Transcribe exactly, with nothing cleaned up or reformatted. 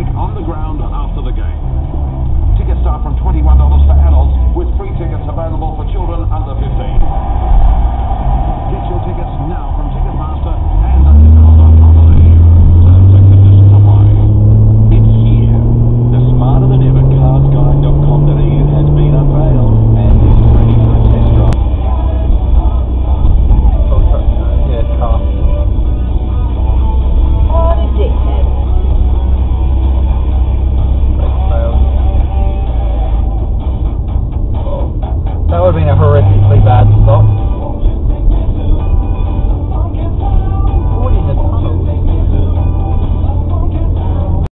kick on the ground after the game. Tickets start from twenty-one dollars for adults, with free tickets available for children under fifteen. Get your tickets now from